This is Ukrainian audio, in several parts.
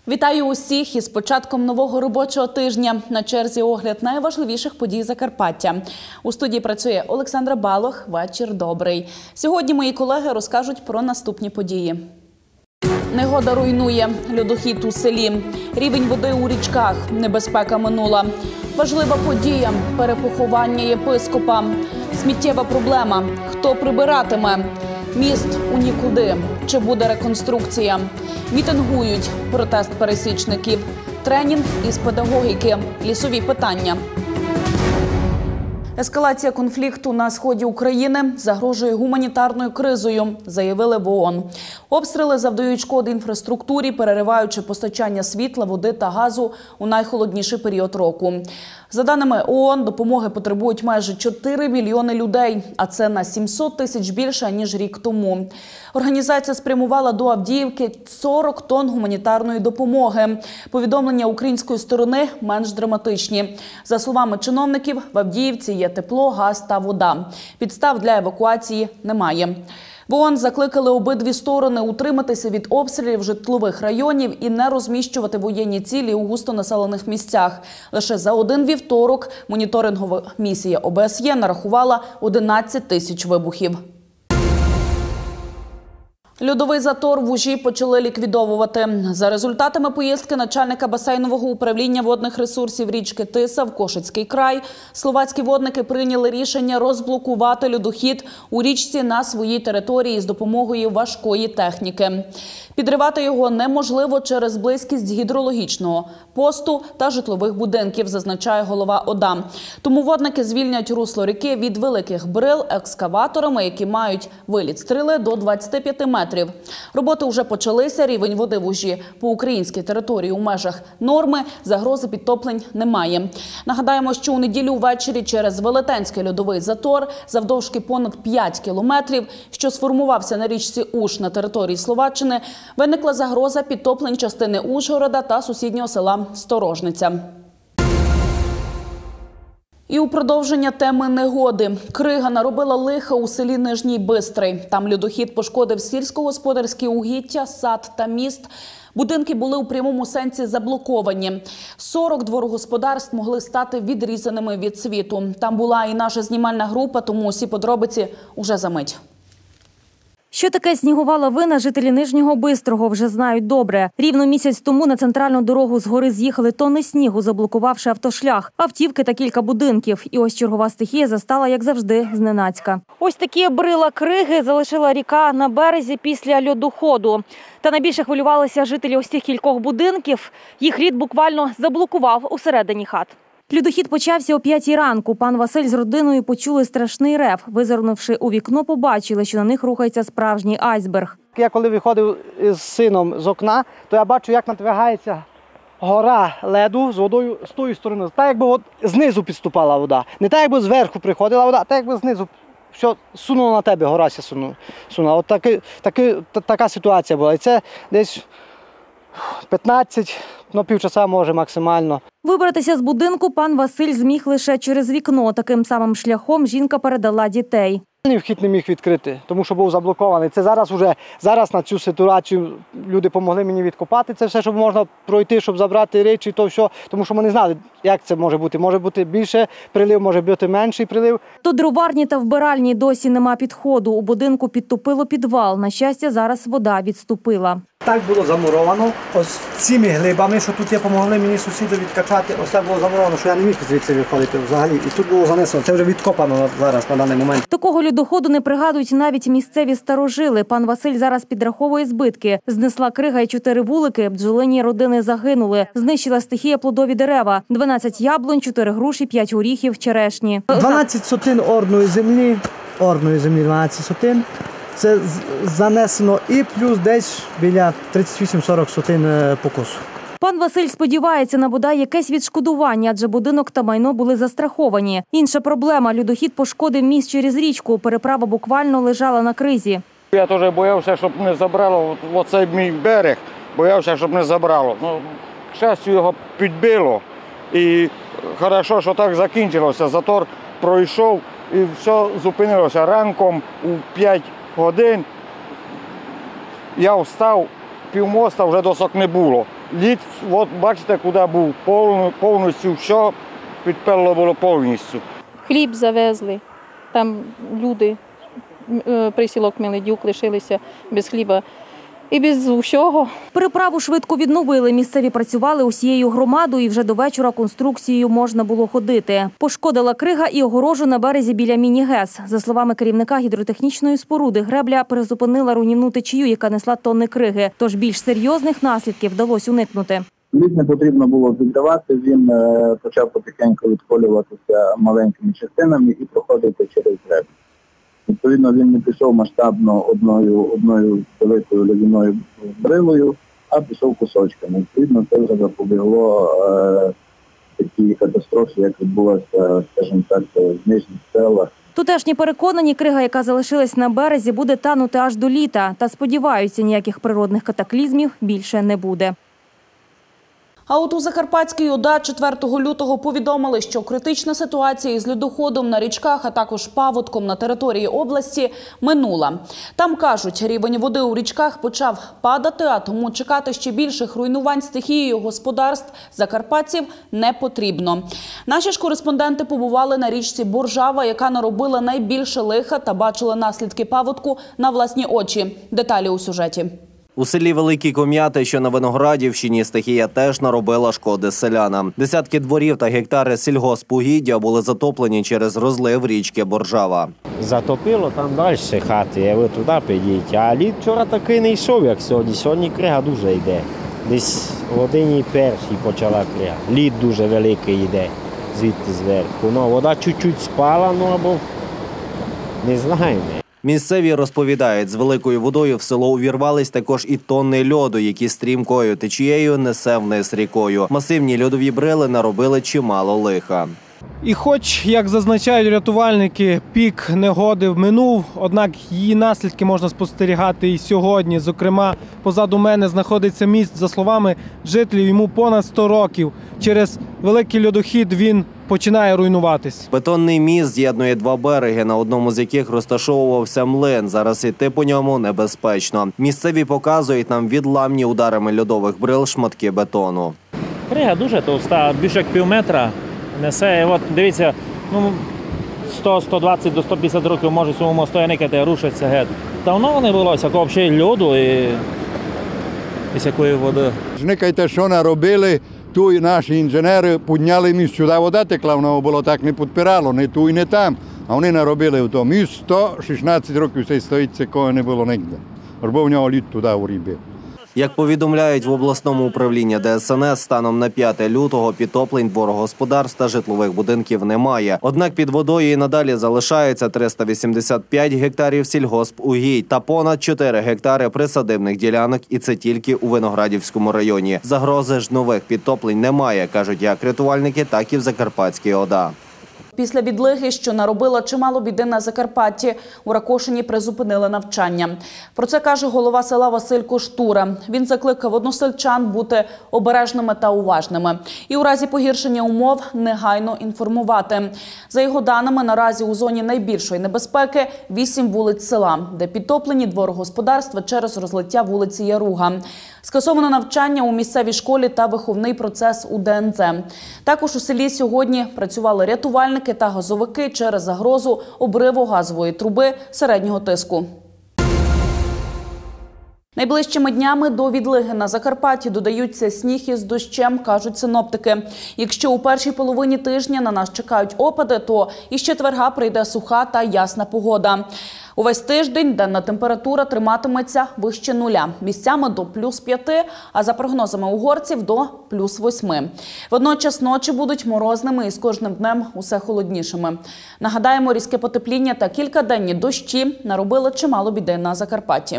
Вітаю усіх із початком нового робочого тижня. На черзі огляд найважливіших подій Закарпаття. У студії працює Олександра Балох. Вечір добрий. Сьогодні мої колеги розкажуть про наступні події. Негода руйнує. Льодохід у селі. Рівень води у річках. Небезпека минула. Важлива подія. Перепоховання єпископа. Сміттєва проблема. Хто прибиратиме? Міст у нікуди. Чи буде реконструкція? Мітингують. Протест пересічників. Тренінг із педагогіки. Лісові питання. Ескалація конфлікту на сході України загрожує гуманітарною кризою, заявили в ООН. Обстріли завдають шкоди інфраструктурі, перериваючи постачання світла, води та газу у найхолодніший період року. За даними ООН, допомоги потребують майже 4 мільйони людей, а це на 700 тисяч більше, ніж рік тому. Організація спрямувала до Авдіївки 40 тонн гуманітарної допомоги. Повідомлення української сторони менш драматичні. За словами чиновників, в Авдіївці є тепло, газ та вода. Підстав для евакуації немає. В ООН закликали обидві сторони утриматися від обстрілів житлових районів і не розміщувати воєнні цілі у густонаселених місцях. Лише за один вівторок моніторингова місія ОБСЄ нарахувала 11 тисяч вибухів. Льодовий затор в Ужі почали ліквідовувати. За результатами поїздки начальника басейнового управління водних ресурсів річки Тиса в Кошицький край, словацькі водники прийняли рішення розблокувати льодохід у річці на своїй території з допомогою важкої техніки. Підривати його неможливо через близькість гідрологічного посту та житлових будинків, зазначає голова ОДА. Тому водники звільнять русло ріки від великих брил екскаваторами, які мають виліт стріли до 25 метрів. Роботи вже почалися, рівень води в Ужі по українській території у межах норми, загрози підтоплень немає. Нагадаємо, що у неділю ввечері через Велетенський льодовий затор завдовжки понад 5 кілометрів, що сформувався на річці Уж на території Словаччини, виникла загроза підтоплень частини Ужгорода та сусіднього села Сторожниця. І у продовження теми негоди. Крига наробила лиха у селі Нижній Бистрий. Там льодохід пошкодив сільськогосподарські угіддя, сад та міст. Будинки були у прямому сенсі заблоковані. 40 дворогосподарств могли стати відрізаними від світу. Там була і наша знімальна група, тому усі подробиці уже за мить. Що таке снігова лавина, жителі Нижнього Бистрого вже знають добре. Рівно місяць тому на центральну дорогу з гори з'їхали тонни снігу, заблокувавши автошлях, автівки та кілька будинків. І ось чергова стихія застала, як завжди, зненацька. Ось такі брила криги залишила ріка на березі після льодоходу. Та найбільше хвилювалися жителі ось цих кількох будинків. Їх рід буквально заблокував усередині хат. Льодохід почався о 5-й ранку. Пан Василь з родиною почули страшний рев. Визирнувши у вікно, побачили, що на них рухається справжній айсберг. Я коли виходив з сином з окна, то я бачу, як надвигається гора леду з водою з тої сторони. Так, якби от знизу підступала вода. Не так, якби зверху приходила вода, а так, якби знизу. Що сунуло на тебе, гора сунула. От така ситуація була. І це десь 15, півчаса може максимально. Вибратися з будинку пан Василь зміг лише через вікно. Таким самим шляхом жінка передала дітей. Вхід не міг відкрити, тому що був заблокований. Це зараз на цю ситуацію люди допомогли мені відкопати це все, щоб можна пройти, щоб забрати речі, то все. Тому що ми не знали, як це може бути. Може бути більше прилив, може бути менший прилив. До дроварні та вбиральні досі нема підходу. У будинку підтопило підвал. На щастя, зараз вода відступила. Так було замуровано. Ось цими глибами, що тут є, допомогли мені сусіди відкачати. Ось так було замуровано, що я не міг звідси виходити взагалі. І тут було занесено. Це вже відкопано зараз на даний момент. Такого льодоходу не пригадують навіть місцеві старожили. Пан Василь зараз підраховує збитки. Знесла крига і 4 вулики, бджолині родини загинули. Знищила стихія плодові дерева. 12 яблунь, 4 груші, 5 горіхів, черешні. 12 сотин орної землі 12 сотин. Це занесено і плюс десь біля 38-40 сотин покосу. Пан Василь сподівається на бодай якесь відшкодування, адже будинок та майно були застраховані. Інша проблема – льодохід пошкодив міст через річку. Переправа буквально лежала на кризі. Я теж боявся, щоб не забрало оцей мій берег. Боявся, щоб не забрало. К щастю, його підбило. І добре, що так закінчилося. Затор пройшов і все зупинилося. Ранком у 5 годин я встав, півмоста вже досок не було. Лід, от бачите, куди був, повністю все підперло було повністю. Хліб завезли, там люди, присілок Меледюк, лишилися без хліба і без усього. Переправу швидко відновили. Місцеві працювали усією громадою і вже до вечора конструкцією можна було ходити. Пошкодила крига і огорожу на березі біля міні-ГЕС. За словами керівника гідротехнічної споруди, гребля перезупинила руйнівну течію, яка несла тонни криги. Тож більш серйозних наслідків вдалося уникнути. Лід не потрібно було віддавати, він почав потихеньку відколюватися маленькими частинами і проходити через греблю. Відповідно, він не пішов масштабно одною великою льодяною брилою, а пішов кусочками. Відповідно, це вже запобігло такій катастрофі, як відбулася, скажімо так, в нижніх селах. Тутешні переконані, крига, яка залишилась на березі, буде танути аж до літа. Та сподіваються, ніяких природних катаклізмів більше не буде. А от у Закарпатській ОДА 4 лютого повідомили, що критична ситуація із льодоходом на річках, а також паводком на території області минула. Там, кажуть, рівень води у річках почав падати, а тому чекати ще більших руйнувань стихією господарств закарпатців не потрібно. Наші ж кореспонденти побували на річці Боржава, яка наробила найбільше лиха та бачили наслідки паводку на власні очі. Деталі у сюжеті. У селі Великі Ком'яти, що на Виноградівщині, стихія теж наробила шкоди селянам. Десятки дворів та гектари сільгоспугіддя були затоплені через розлив річки Боржава. Затопило там далі хати, ви туди підіть. А лід вчора такий не йшов, як сьогодні. Сьогодні крига дуже йде. Десь в годині першій почала крига. Лід дуже великий йде звідти зверху. Ну, вода чуть-чуть спала, ну або не знаємо. Місцеві розповідають, з великою водою в село увірвались також і тонни льоду, які стрімкою течією несе вниз рікою. Масивні льодові брили наробили чимало лиха. І хоч, як зазначають рятувальники, пік негоди минув, однак її наслідки можна спостерігати і сьогодні. Зокрема, позаду мене знаходиться міст, за словами жителів, йому понад 100 років. Через великий льодохід він починає руйнуватись. Бетонний міст з'єднує два береги, на одному з яких розташовувався млин. Зараз йти по ньому небезпечно. Місцеві показують нам відламні ударами льодових брил шматки бетону. Крига дуже товста, більше як півметра несе. От дивіться, 100, 120 до 150 років може цьому мосту никати, рушиться геть. Давно не було всякого взагалі льоду і всякої води. Зникайте, що наробили. Тут наші інженери підняли міст, сюди вода текла, воно було так не підпирало, не тут і не там. А вони наробили в тому. Міст 116 років цей стоїть, такого не було ніде. Бо в нього лід туди урібив. Як повідомляють в обласному управлінні ДСНС, станом на 5 лютого підтоплень дворогосподарств та житлових будинків немає. Однак під водою і надалі залишається 385 гектарів сільгоспугідь та понад 4 гектари присадибних ділянок, і це тільки у Виноградівському районі. Загрози ж нових підтоплень немає, кажуть як рятувальники, так і в Закарпатській ОДА. Після відлиги, що наробила чимало біди на Закарпатті, у Ракошині призупинили навчання. Про це каже голова села Василь Коштура. Він закликав односельчан бути обережними та уважними. І у разі погіршення умов негайно інформувати. За його даними, наразі у зоні найбільшої небезпеки 8 вулиць села, де підтоплені дворогосподарства через розлиття вулиці Яруга. Скасовано навчання у місцевій школі та виховний процес у ДНЗ. Також у селі сьогодні працювали рятувальники та газовики через загрозу обриву газової труби середнього тиску. Найближчими днями до відлиги на Закарпатті додаються сніг із дощем, кажуть синоптики. Якщо у першій половині тижня на нас чекають опади, то із четверга прийде суха та ясна погода. Увесь тиждень денна температура триматиметься вище нуля. Місцями до +5, а за прогнозами угорців до +8. Водночас ночі будуть морозними і з кожним днем усе холоднішими. Нагадаємо, різке потепління та кількаденні дощі наробили чимало біди на Закарпатті.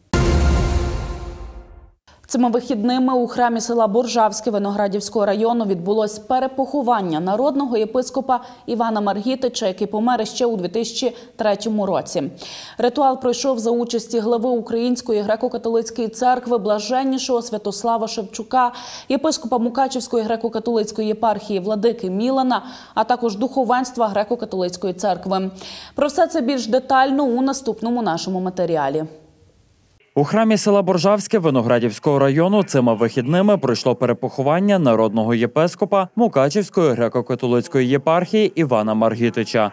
Цими вихідними у храмі села Боржавське Виноградівського району відбулось перепоховання народного єпископа Івана Маргітича, який помер ще у 2003 році. Ритуал пройшов за участі глави Української греко-католицької церкви блаженнішого Святослава Шевчука, єпископа Мукачівської греко-католицької єпархії владики Мілана, а також духовенства греко-католицької церкви. Про все це більш детально у наступному нашому матеріалі. У храмі села Боржавське Виноградівського району цими вихідними пройшло перепоховання народного єпископа Мукачівської греко-католицької єпархії Івана Маргітича.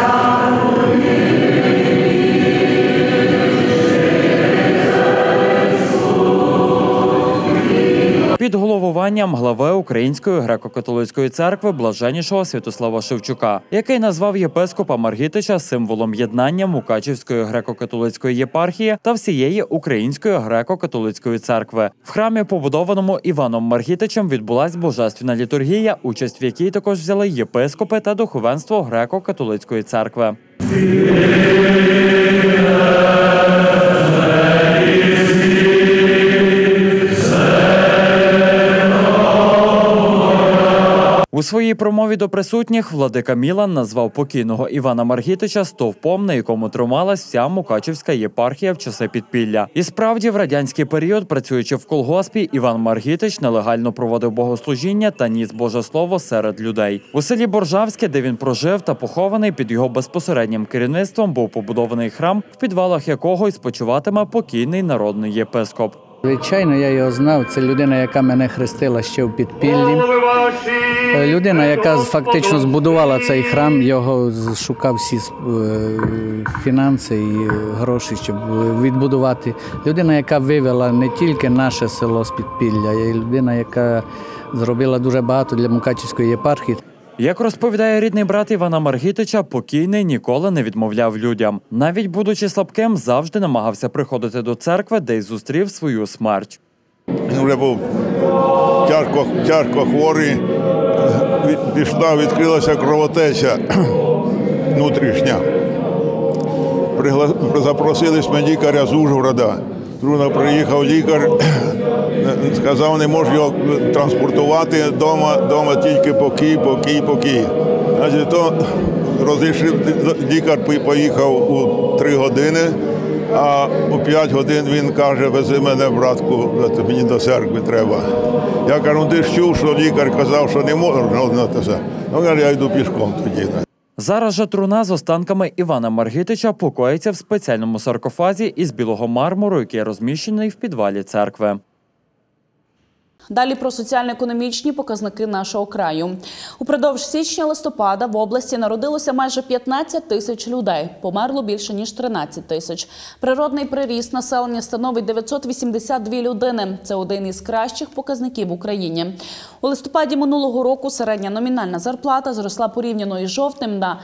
Під головуванням глави Української греко-католицької церкви блаженнішого Святослава Шевчука, який назвав єпископа Маргітича символом єднання Мукачівської греко-католицької єпархії та всієї Української греко-католицької церкви. В храмі, побудованому Іваном Маргітичем, відбулась божественна літургія, участь в якій також взяли єпископи та духовенство греко-католицької церкви. У своїй промові до присутніх владика Мілан назвав покійного Івана Маргітича стовпом, на якому трималась вся Мукачівська єпархія в часи підпілля. І справді, в радянський період, працюючи в колгоспі, Іван Маргітич нелегально проводив богослужіння та ніс Боже Слово серед людей. У селі Боржавське, де він прожив та похований, під його безпосереднім керівництвом був побудований храм, в підвалах якого й спочиватиме покійний народний єпископ. Звичайно, я його знав. Це людина, яка мене хрестила ще в підпіллі. Людина, яка фактично збудувала цей храм, його шукав всі фінанси і гроші, щоб відбудувати. Людина, яка вивела не тільки наше село з підпілля, а й людина, яка зробила дуже багато для Мукачівської єпархії. Як розповідає рідний брат Івана Маргітича, покійний ніколи не відмовляв людям. Навіть будучи слабким, завжди намагався приходити до церкви, де й зустрів свою смерть. Він вже був тяжко хворий, відкрилася кровотеча внутрішня. Запросили ми лікаря з Ужгорода. Трудно приїхав лікар, сказав, не можу його транспортувати, вдома тільки покій. Значить, то лікар поїхав у 3 години, а у 5 годин він каже, вези мене, братку, мені до церкви треба. Я кажу, ти ж чув, що лікар казав, що не можна. Він каже, я йду пішком тоді. Зараз же труна з останками Івана Маргітича покоїться в спеціальному саркофазі із білого мармуру, який розміщений в підвалі церкви. Далі про соціально-економічні показники нашого краю. Упродовж січня-листопада в області народилося майже 15 тисяч людей, померло більше ніж 13 тисяч. Природний приріст населення становить 982 людини. Це один із кращих показників в Україні. У листопаді минулого року середня номінальна зарплата зросла порівняно із жовтнем на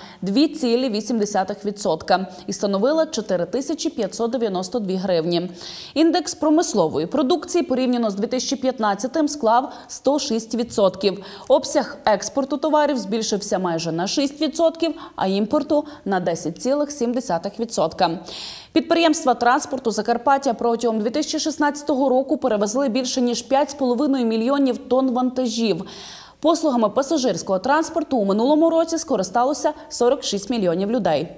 2,8% і становила 4592 гривні. Індекс промислової продукції порівняно з 2015 склав 106%. Обсяг експорту товарів збільшився майже на 6%, а імпорту – на 10,7%. Підприємства транспорту Закарпаття протягом 2016 року перевезли більше ніж 5,5 мільйонів тонн вантажів. Послугами пасажирського транспорту у минулому році скористалося 46 мільйонів людей.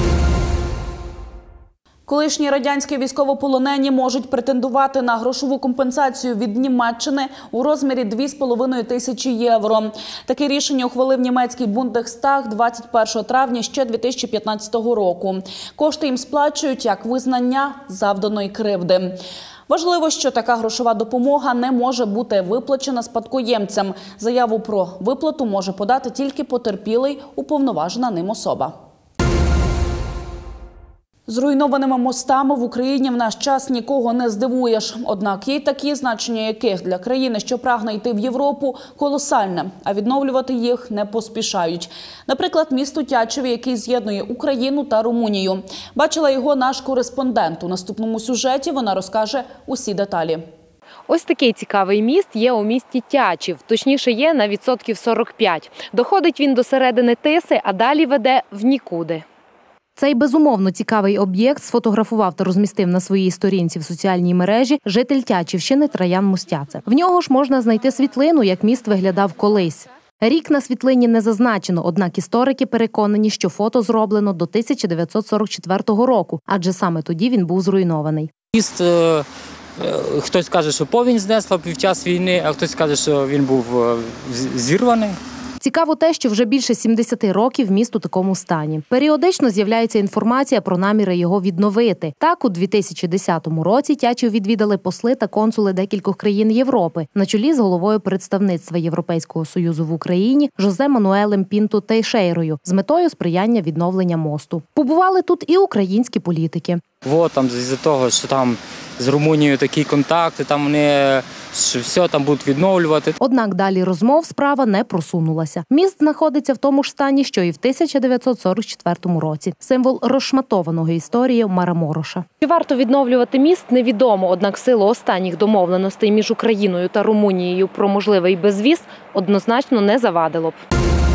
Колишні радянські військовополонені можуть претендувати на грошову компенсацію від Німеччини у розмірі 2,5 тисячі євро. Таке рішення ухвалив німецький Бундестаг 21 травня ще 2015 року. Кошти їм сплачують як визнання завданої кривди. Важливо, що така грошова допомога не може бути виплачена спадкоємцям. Заяву про виплату може подати тільки потерпілий, уповноважена ним особа. Зруйнованими мостами в Україні в наш час нікого не здивуєш. Однак є й такі, значення яких для країни, що прагне йти в Європу, колосальне, а відновлювати їх не поспішають. Наприклад, місто Тячеві, який з'єднує Україну та Румунію. Бачила його наш кореспондент. У наступному сюжеті вона розкаже усі деталі. Ось такий цікавий міст є у місті Тячів. Точніше, є на відсотків 45. Доходить він до середини Тиси, а далі веде в нікуди. Цей безумовно цікавий об'єкт сфотографував та розмістив на своїй сторінці в соціальній мережі житель Тячівщини Траян Мустяце. В нього ж можна знайти світлину, як міст виглядав колись. Рік на світлині не зазначено, однак історики переконані, що фото зроблено до 1944 року, адже саме тоді він був зруйнований. Міст, хтось каже, що повінь знесла під час війни, а хтось каже, що він був зірваний. Цікаво те, що вже більше 70 років міст у такому стані. Періодично з'являється інформація про наміри його відновити. Так, у 2010 році Тячів відвідали посли та консули декількох країн Європи на чолі з головою представництва Європейського Союзу в Україні Жозе Мануелем Пінто Тейшейрою з метою сприяння відновлення мосту. Побували тут і українські політики. Там з-за того, що там з Румунією такі контакти, там вони що все там будуть відновлювати. Однак далі розмов справа не просунулася. Міст знаходиться в тому ж стані, що і в 1944 році. Символ розшматованого історією Марамороша. Чи варто відновлювати міст, невідомо. Однак в силу останніх домовленостей між Україною та Румунією про можливий безвіз однозначно не завадило б.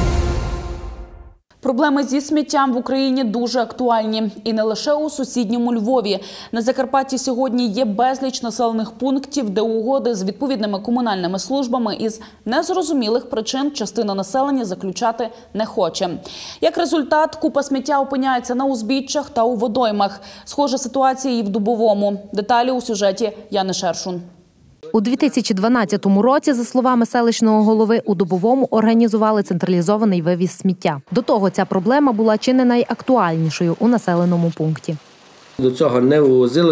Проблеми зі сміттям в Україні дуже актуальні. І не лише у сусідньому Львові. На Закарпатті сьогодні є безліч населених пунктів, де угоди з відповідними комунальними службами із незрозумілих причин частина населення заключати не хоче. Як результат, купа сміття опиняється на узбіччях та у водоймах. Схожа ситуація і в Дубовому. Деталі у сюжеті Яни Шершун. У 2012 році, за словами селищного голови, у Дубовому організували централізований вивіз сміття. До того ця проблема була чи не найактуальнішою у населеному пункті. До цього не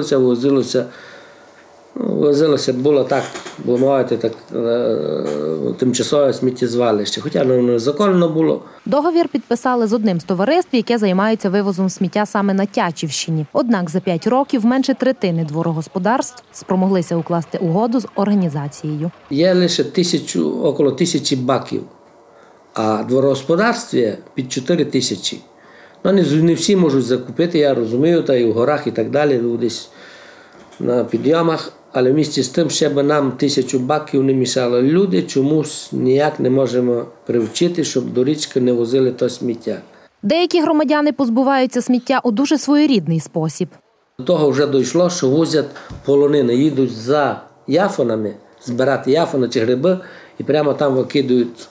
вивозилося, було так, було мовити, так, тимчасове сміттєзвалище, хоча незаконно було. Договір підписали з одним з товариств, яке займається вивозом сміття саме на Тячівщині. Однак за 5 років менше третини дворогосподарств спромоглися укласти угоду з організацією. Є лише около 1000 баків, а дворогосподарстві під 4000. Не всі можуть закупити, я розумію, та і в горах і так далі, десь на підйомах. Але в місті з тим, щоб нам 1000 баків не мішало. Люди чомусь ніяк не можемо привчити, щоб до річки не возили то сміття. Деякі громадяни позбуваються сміття у дуже своєрідний спосіб. До того вже дійшло, що возять полонини, їдуть за яфонами, збирати яфони чи гриби і прямо там викидають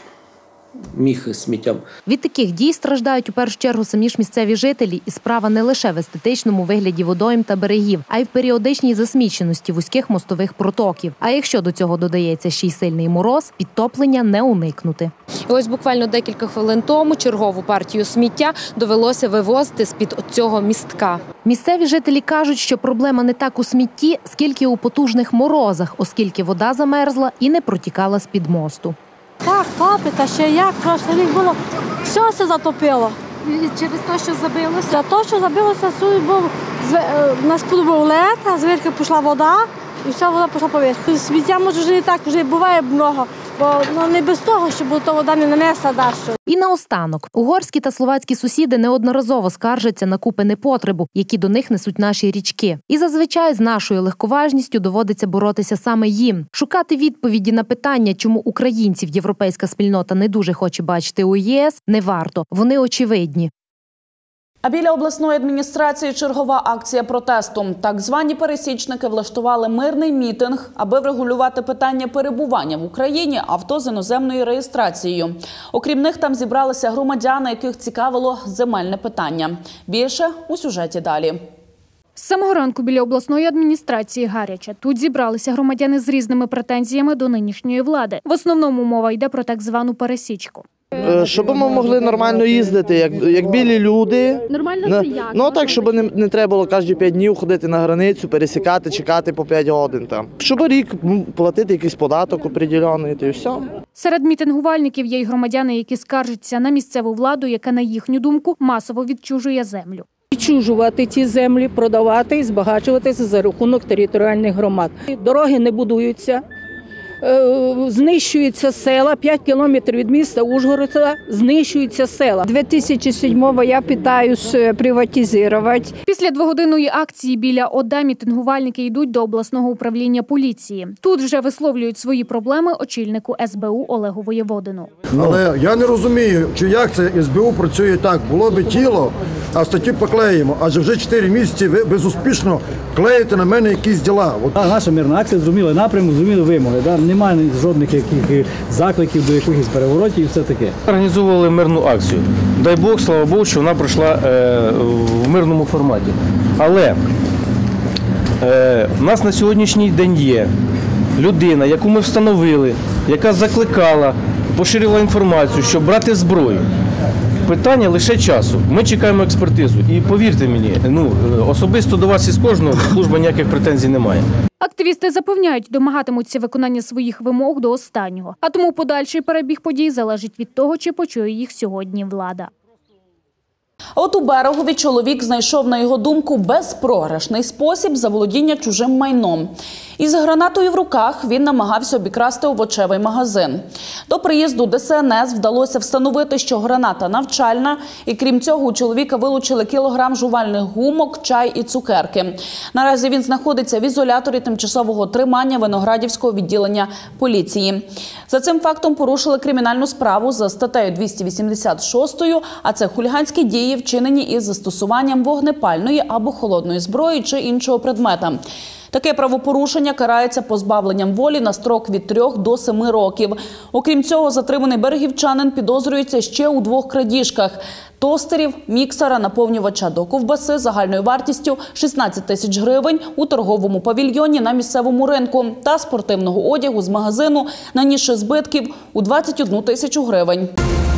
міхи з сміттям. Від таких дій страждають у першу чергу самі ж місцеві жителі, і справа не лише в естетичному вигляді водойм та берегів, а й в періодичній засміченості вузьких мостових протоків. А якщо до цього додається ще й сильний мороз, підтоплення не уникнути. І ось буквально декілька хвилин тому чергову партію сміття довелося вивозити з-під цього містка. Місцеві жителі кажуть, що проблема не так у смітті, скільки у потужних морозах, оскільки вода замерзла і не протікала з-під мосту. Так, топить, а ще як, прошлий рік було, все затопило. Через те, що забилося? За те, що забилося, нас був лед, а звідки пішла вода, і вся вода пішла поверх. Сміття може вже не так, вже буває багато, бо не без того, щоб то вода не нанесла далі. І наостанок. Угорські та словацькі сусіди неодноразово скаржаться на купи непотребу, які до них несуть наші річки. І зазвичай з нашою легковажністю доводиться боротися саме їм. Шукати відповіді на питання, чому українців європейська спільнота не дуже хоче бачити у ЄС, не варто. Вони очевидні. А біля обласної адміністрації чергова акція протесту. Так звані пересічники влаштували мирний мітинг, аби врегулювати питання перебування в Україні авто з іноземною реєстрацією. Окрім них, там зібралися громадяни, яких цікавило земельне питання. Більше у сюжеті далі. З самого ранку біля обласної адміністрації гаряче. Тут зібралися громадяни з різними претензіями до нинішньої влади. В основному мова йде про так звану пересічку. Щоб ми могли нормально їздити, як білі люди. Нормально це як? Ну так, щоб не треба було кожні 5 днів ходити на границю, пересікати, чекати по 5 годин там. Щоб рік платити якийсь податок определений, і все. Серед мітингувальників є й громадяни, які скаржаться на місцеву владу, яка, на їхню думку, масово відчужує землю. Відчужувати ці землі, продавати і збагачуватися за рахунок територіальних громад. Дороги не будуються. Знищуються села, 5 кілометрів від міста Ужгорода знищуються села. 2007-го я питаюсь приватизувати. Після двогодинної акції біля ОДА мітингувальники йдуть до обласного управління поліції. Тут вже висловлюють свої проблеми очільнику СБУ Олегу Воєводину. Але я не розумію, чи як це СБУ працює так. Було би тіло, а статті поклеїмо. Адже вже 4 місяці ви безуспішно клеїте на мене якісь діла. Наша мирна акція зрозуміла напрямок, зрозуміли вимоги. Немає жодних яких закликів до якихось переворотів і все таке. Організовували мирну акцію. Дай Бог, слава Богу, що вона пройшла в мирному форматі. Але у нас на сьогоднішній день є людина, яку ми встановили, яка закликала поширила інформацію, щоб брати зброю. Питання лише часу. Ми чекаємо експертизу. І повірте мені, особисто до вас із кожного служба ніяких претензій не має. Активісти запевняють, домагатимуться виконання своїх вимог до останнього. А тому подальший перебіг подій залежить від того, чи почує їх сьогодні влада. От у Берегові чоловік знайшов, на його думку, безпрограшний спосіб заволодіння чужим майном. Із гранатою в руках він намагався обікрасти овочевий магазин. До приїзду ДСНС вдалося встановити, що граната навчальна, і крім цього у чоловіка вилучили кілограм жувальних гумок, чай і цукерки. Наразі він знаходиться в ізоляторі тимчасового тримання Виноградівського відділення поліції. За цим фактом порушили кримінальну справу за статтею 286, а це хуліганські дії, вчинені із застосуванням вогнепальної або холодної зброї чи іншого предмета. Таке правопорушення карається позбавленням волі на строк від 3 до 7 років. Окрім цього, затриманий берегівчанин підозрюється ще у 2 крадіжках – тостерів, міксера, наповнювача до ковбаси загальною вартістю 16 тисяч гривень у торговому павільйоні на місцевому ринку та спортивного одягу з магазину, нанісши збитків у 21 тисячу гривень.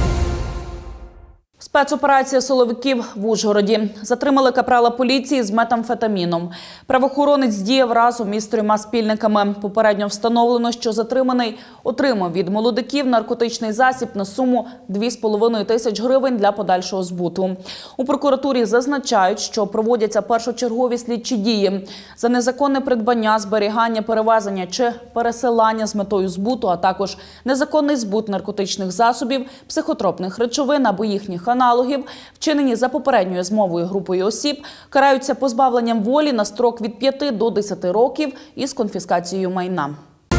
Спецоперація силовиків в Ужгороді. Затримали капрала поліції з метамфетаміном. Правоохоронець діяв разом із 3 спільниками. Попередньо встановлено, що затриманий отримав від молодиків наркотичний засіб на суму 2,5 тисяч гривень для подальшого збуту. У прокуратурі зазначають, що проводяться першочергові слідчі дії за незаконне придбання, зберігання, перевезення чи пересилання з метою збуту, а також незаконний збут наркотичних засобів, психотропних речовин або їхніх аналогів, вчинені за попередньою змовою групою осіб, караються позбавленням волі на строк від 5 до 10 років із конфіскацією майна.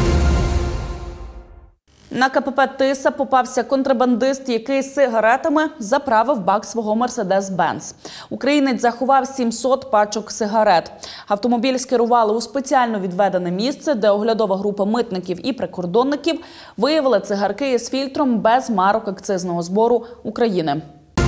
На КПП «Тиса» попався контрабандист, який з сигаретами заправив бак свого «Мерседес-Бенц». Українець заховав 700 пачок сигарет. Автомобіль скерували у спеціально відведене місце, де оглядова група митників і прикордонників виявила цигарки із фільтром без марок акцизного збору України.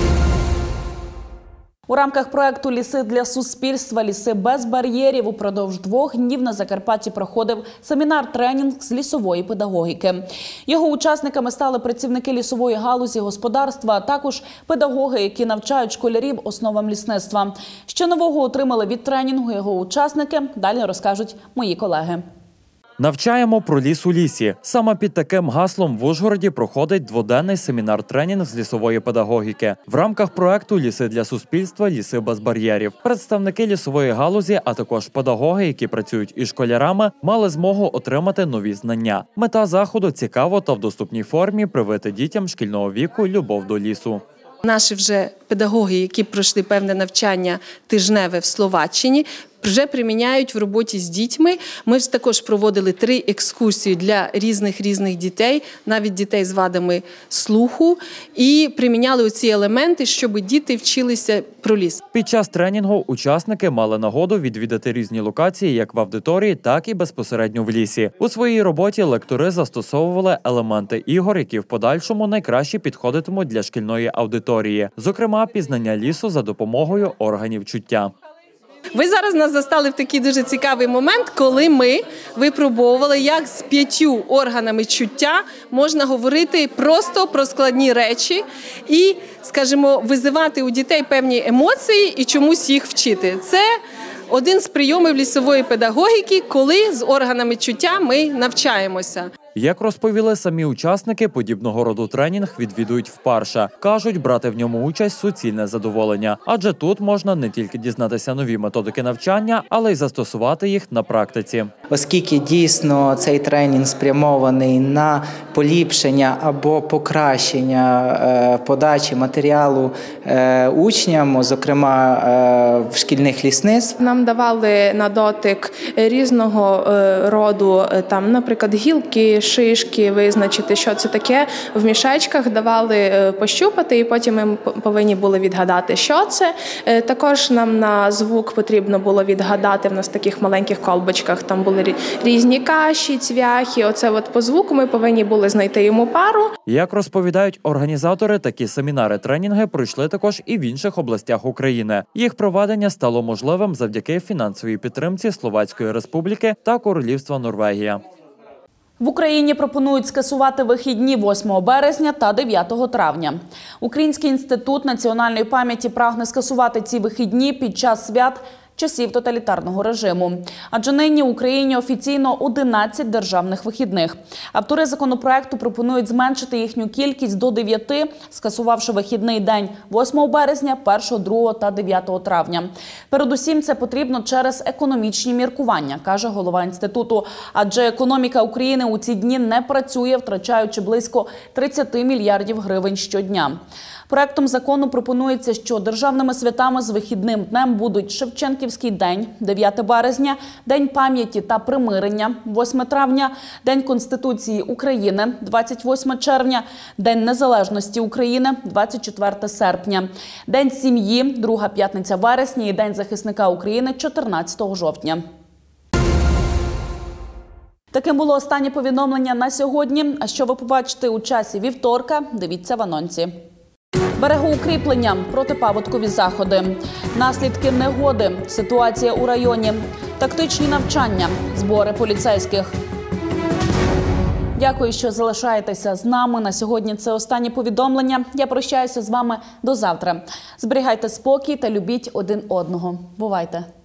У рамках проєкту «Ліси для суспільства. Ліси без бар'єрів» упродовж 2 днів на Закарпатті проходив семінар-тренінг з лісової педагогіки. Його учасниками стали працівники лісової галузі господарства, а також педагоги, які навчають школярів основам лісництва. Що нового отримали від тренінгу його учасники, далі розкажуть мої колеги. Навчаємо про ліс у лісі. Саме під таким гаслом в Ужгороді проходить 2-денний семінар-тренінг з лісової педагогіки. В рамках проекту «Ліси для суспільства. Ліси без бар'єрів» представники лісової галузі, а також педагоги, які працюють із школярами, мали змогу отримати нові знання. Мета заходу – цікаво та в доступній формі привити дітям шкільного віку любов до лісу. Наші вже педагоги, які пройшли певне навчання тижневе в Словаччині, вже приміняють в роботі з дітьми. Ми ж також проводили 3 екскурсії для різних дітей, навіть дітей з вадами слуху, і приміняли оці елементи, щоб діти вчилися про ліс. Під час тренінгу учасники мали нагоду відвідати різні локації як в аудиторії, так і безпосередньо в лісі. У своїй роботі лектори застосовували елементи ігор, які в подальшому найкраще підходитимуть для шкільної аудиторії. Зокрема, пізнання лісу за допомогою органів чуття. Ви зараз нас застали в такий дуже цікавий момент, коли ми випробовували, як з 5 органами чуття можна говорити просто про складні речі і, скажімо, визивати у дітей певні емоції і чомусь їх вчити. Це один з прийомів лісової педагогіки, коли з органами чуття ми навчаємося. Як розповіли самі учасники, подібного роду тренінг відвідують вперше. Кажуть, брати в ньому участь – суцільне задоволення. Адже тут можна не тільки дізнатися нові методики навчання, але й застосувати їх на практиці. Оскільки дійсно цей тренінг спрямований на поліпшення або покращення подачі матеріалу учням, зокрема в шкільних лісництв. Нам давали на дотик різного роду, там, наприклад, гілки, шишки, визначити, що це таке. В мішечках давали пощупати, і потім ми повинні були відгадати, що це. Також нам на звук потрібно було відгадати, в нас в таких маленьких колбочках там були різні каші, цвяхи. Оце от по звуку ми повинні були знайти йому пару. Як розповідають організатори, такі семінари-тренінги пройшли також і в інших областях України. Їх проведення стало можливим завдяки фінансовій підтримці Словацької Республіки та Королівства Норвегія. В Україні пропонують скасувати вихідні 8 березня та 9 травня. Український інститут національної пам'яті прагне скасувати ці вихідні під час свят часів тоталітарного режиму. Адже нині в Україні офіційно 11 державних вихідних. Автори законопроекту пропонують зменшити їхню кількість до 9, скасувавши вихідний день 8 березня, 1, 2 та 9 травня. Передусім це потрібно через економічні міркування, каже голова інституту. Адже економіка України у ці дні не працює, втрачаючи близько 30 мільярдів гривень щодня. Проектом закону пропонується, що державними святами з вихідним днем будуть Шевченківський день, 9 березня, День пам'яті та примирення, 8 травня, День Конституції України, 28 червня, День Незалежності України, 24 серпня, День сім'ї, 2 п'ятниця вересня і День захисника України, 14 жовтня. Таким було останнє повідомлення на сьогодні. А що ви побачите у часі вівторка, дивіться в анонсі. Берегоукріплення, протипаводкові заходи, наслідки негоди, ситуація у районі, тактичні навчання, збори поліцейських. Дякую, що залишаєтеся з нами. На сьогодні це останнє повідомлення. Я прощаюся з вами до завтра. Зберігайте спокій та любіть один одного. Бувайте!